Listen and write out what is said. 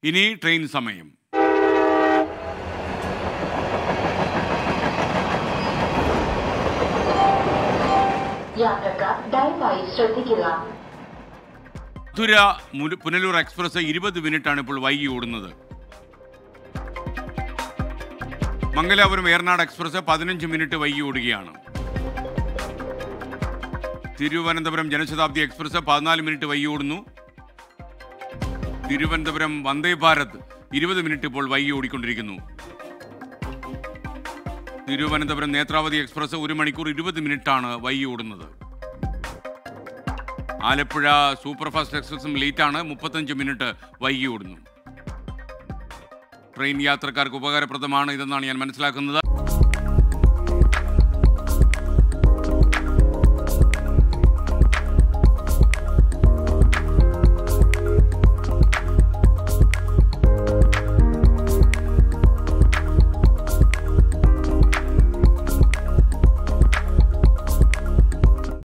ഇനി ട്രെയിൻ സമയം. മധുര പുനലൂർ എക്സ്പ്രസ് 20 മിനിറ്റാണ് ഇപ്പോൾ വൈകി ഓടുന്നത്. മംഗലാപുരം ഏറനാട് എക്സ്പ്രസ് 15 മിനിറ്റ് വൈകി ഓടുകയാണ്. തിരുവനന്തപുരം ജനശതാബ്ദി എക്സ്പ്രസ് 14 മിനിറ്റ് വൈകി ഓടുന്നു. തിരുവനന്തപുരം വന്ദേ ഭാരത് 20 മിനിറ്റ് ഇപ്പോൾ വൈകി ഓടിക്കൊണ്ടിരിക്കുന്നു. തിരുവനന്തപുരം നേത്രാവതി എക്സ്പ്രസ് 1 മണിക്കൂർ 20 മിനിറ്റാണ് വൈകി ഓടുന്നത്. ആലപ്പുഴ സൂപ്പർഫാസ്റ്റ് എക്സ്പ്രസും ലേറ്റാണ്, 35 മിനിറ്റ് വൈകി ഓടുന്നു. ട്രെയിൻ യാത്രക്കാർക്ക് ഉപകാരപ്രദമാണ് ഇതെന്നാണ് ഞാൻ മനസ്സിലാക്കുന്നത്.